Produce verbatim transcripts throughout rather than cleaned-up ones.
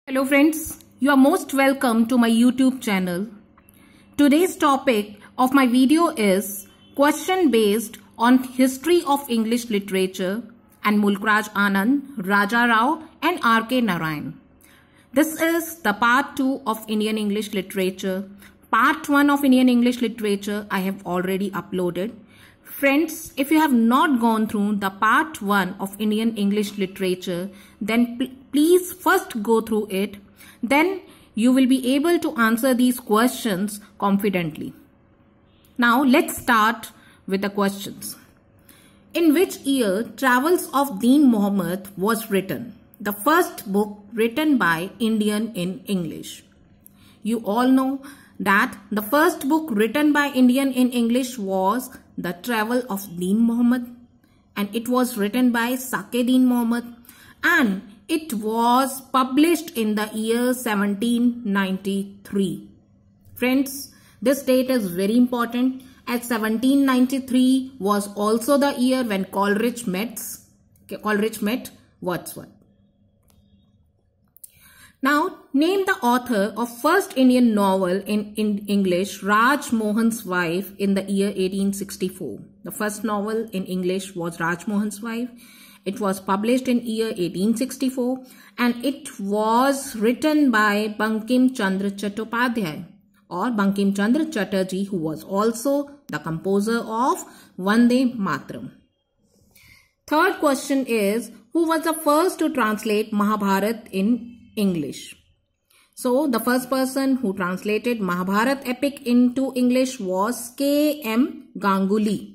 Hello friends, you are most welcome to my YouTube channel. Today's topic of my video is question based on history of English literature and Mulkraj Anand, Raja Rao and R K Narayan. This is the part two of Indian English literature. Part one of Indian English literature I have already uploaded. Friends, if you have not gone through the part one of Indian English literature, then please first go through it. Then you will be able to answer these questions confidently. Now let's start with the questions. In which year Travels of Deen Mohammed was written? The first book written by Indian in English. You all know that the first book written by Indian in English was The Travel of Deen Mohammed, and it was written by Saqi Deen Mohammed, and it was published in the year seventeen ninety-three. Friends, this date is very important as seventeen ninety-three was also the year when Coleridge met, Coleridge met Wordsworth. Now, name the author of first Indian novel in, in English, Raj Mohan's Wife, in the year eighteen sixty-four. The first novel in English was Raj Mohan's Wife. It was published in year eighteen sixty-four and it was written by Bankim Chandra Chattopadhyay or Bankim Chandra Chatterjee, who was also the composer of Vande Mataram. Third question is, who was the first to translate Mahabharata in English? So the first person who translated Mahabharata epic into English was K M Ganguly.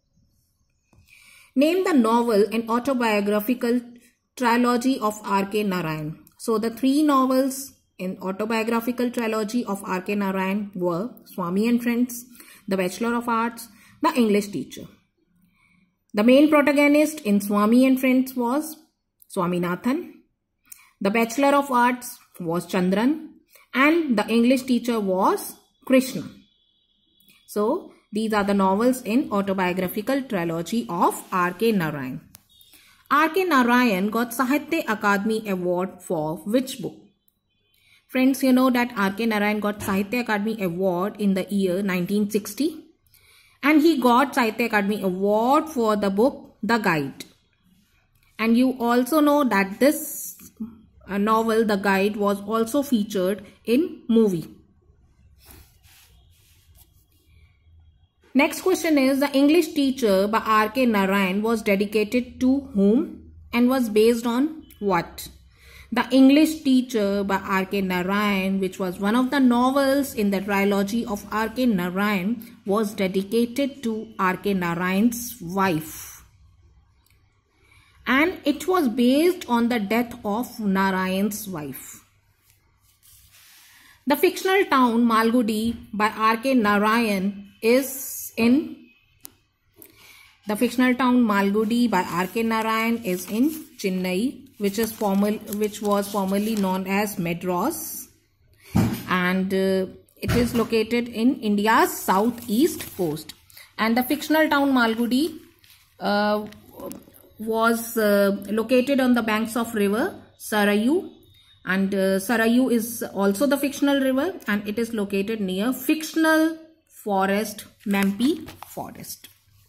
Name the novel and autobiographical trilogy of R K Narayan. So the three novels in autobiographical trilogy of R K Narayan were Swami and Friends, The Bachelor of Arts, The English Teacher. The main protagonist in Swami and Friends was Swaminathan. The Bachelor of Arts was Chandran and the English teacher was Krishna. So, these are the novels in autobiographical trilogy of R K Narayan. R K Narayan got Sahitya Akademi Award for which book? Friends, you know that R K Narayan got Sahitya Akademi Award in the year nineteen sixty. And he got Sahitya Akademi Award for the book The Guide. And you also know that this a novel, The Guide, was also featured in movie. Next question is, the English Teacher by R K Narayan was dedicated to whom and was based on what? The English Teacher by R K Narayan, which was one of the novels in the trilogy of R K Narayan, was dedicated to R K Narayan's wife. And it was based on the death of Narayan's wife. The fictional town Malgudi by R K Narayan is in the fictional town Malgudi by R K Narayan is in Chennai, which is formal, which was formerly known as Madras, and uh, it is located in India's southeast coast. And the fictional town Malgudi uh, was uh, located on the banks of river Sarayu, and uh, Sarayu is also the fictional river, and it is located near fictional forest Mampi Forest.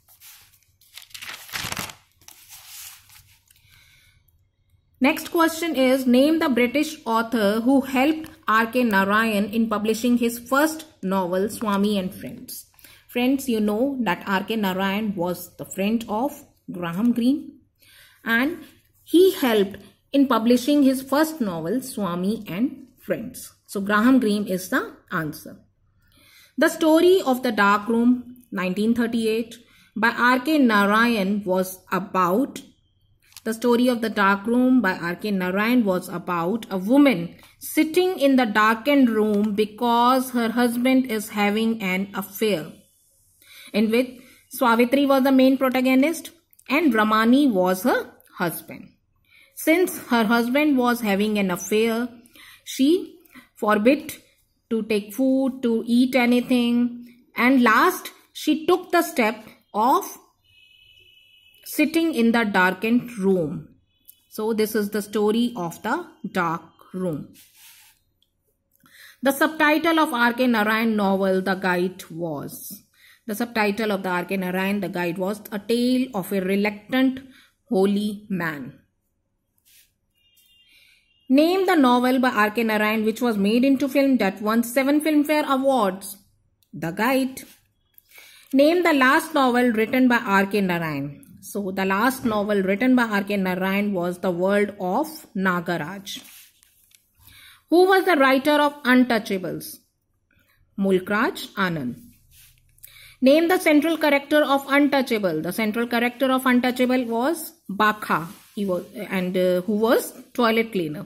Next question is, name the British author who helped R K Narayan in publishing his first novel Swami and Friends. Friends, you know that R K Narayan was the friend of Graham Greene, and he helped in publishing his first novel Swami and Friends. So Graham Greene is the answer. The Story of the Dark Room, nineteen thirty-eight, by R K Narayan was about The Story of the Dark Room by R K Narayan was about a woman sitting in the darkened room because her husband is having an affair, in which Savitri was the main protagonist and Ramani was her husband. Since her husband was having an affair, she forbid to take food, to eat anything, and last she took the step of sitting in the darkened room. So this is the story of the dark room. The subtitle of R K Narayan novel The Guide was, the subtitle of the R K Narayan The Guide was A Tale of a Reluctant Holy Man. Name the novel by R K Narayan which was made into film that won seven Filmfare Awards. The Guide. Name the last novel written by R K Narayan. So the last novel written by R K Narayan was The World of Nagaraj. Who was the writer of Untouchables? Mulk Raj Anand. Name the central character of Untouchable. The central character of Untouchable was Bakha, he was, and uh, who was toilet cleaner.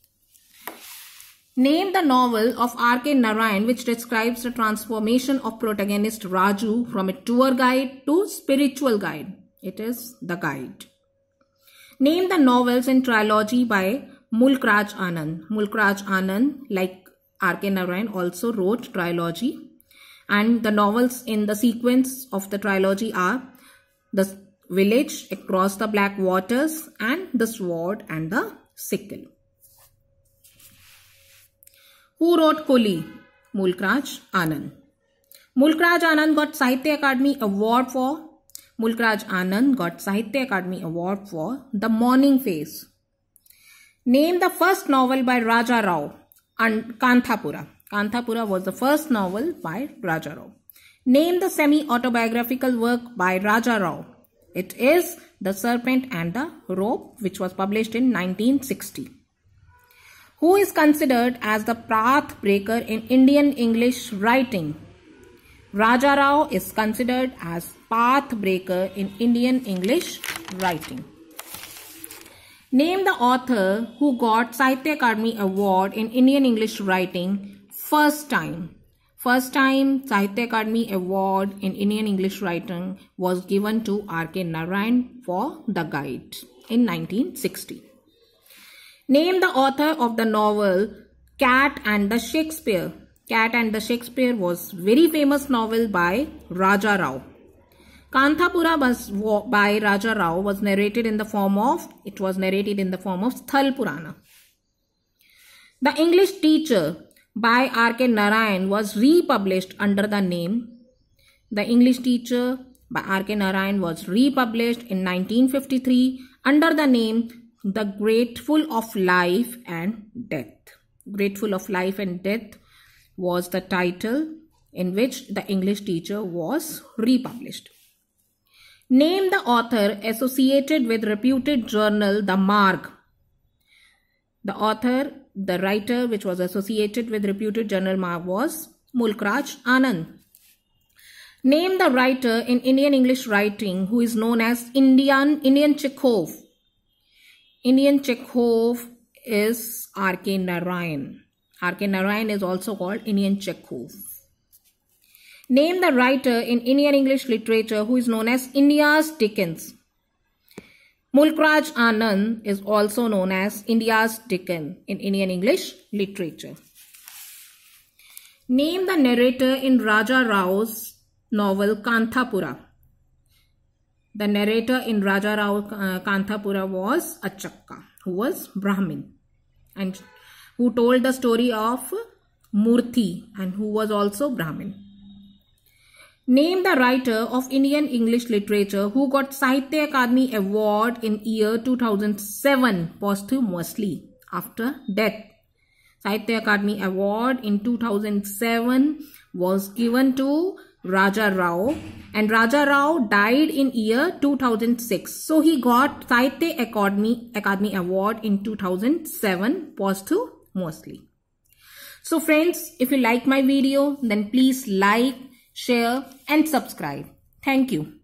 Name the novel of R K Narayan which describes the transformation of protagonist Raju from a tour guide to spiritual guide. It is The Guide. Name the novels in trilogy by Mulk Raj Anand. Mulk Raj Anand, like R K Narayan, also wrote trilogy. And the novels in the sequence of the trilogy are The Village, Across the Black Waters, and The Sword and the Sickle. Who wrote Coolie? Mulk Raj Anand. Mulk Raj Anand got Sahitya Akademi Award for Mulk Raj Anand got Sahitya Akademi Award for The Morning Face. Name the first novel by Raja Rao and Kanthapura. Kanthapura was the first novel by Raja Rao. Name the semi-autobiographical work by Raja Rao. It is The Serpent and the Rope, which was published in nineteen sixty. Who is considered as the path breaker in Indian English writing? Raja Rao is considered as path breaker in Indian English writing. Name the author who got Sahitya Akademi Award in Indian English writing first time. First time Sahitya Akademi Award in Indian English writing was given to R K Narayan for The Guide in nineteen sixty. Name the author of the novel Cat and the Shakespeare. Cat and the Shakespeare was very famous novel by Raja Rao. Kanthapura was by Raja Rao was narrated in the form of, it was narrated in the form of Sthal Purana. The English Teacher by R K Narayan was republished under the name, The English Teacher by R K Narayan was republished in nineteen fifty-three under the name The Grateful of Life and Death. Grateful of Life and Death was the title in which The English Teacher was republished. Name the author associated with reputed journal The Marg. The author, the writer which was associated with reputed journal Marg was Mulk Raj Anand. Name the writer in Indian English writing who is known as Indian, Indian Chekhov. Indian Chekhov is R K Narayan. R K Narayan is also called Indian Chekhov. Name the writer in Indian English literature who is known as India's Dickens. Mulk Raj Anand is also known as India's Dickens in Indian English literature. Name the narrator in Raja Rao's novel Kanthapura. The narrator in Raja Rao uh, Kanthapura was Achakka, who was Brahmin and who told the story of Murthy and who was also Brahmin. Name the writer of Indian English literature who got Sahitya Akademi Award in year two thousand seven posthumously after death. Sahitya Akademi Award in two thousand seven was given to Raja Rao and Raja Rao died in year two thousand six. So he got Sahitya Akademi, Akademi Award in two thousand seven posthumously. So friends, if you like my video, then please like, share and subscribe. Thank you.